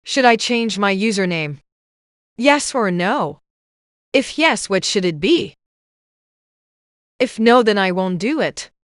Should I change my username? Yes or no? If yes, what should it be? If no, then I won't do it.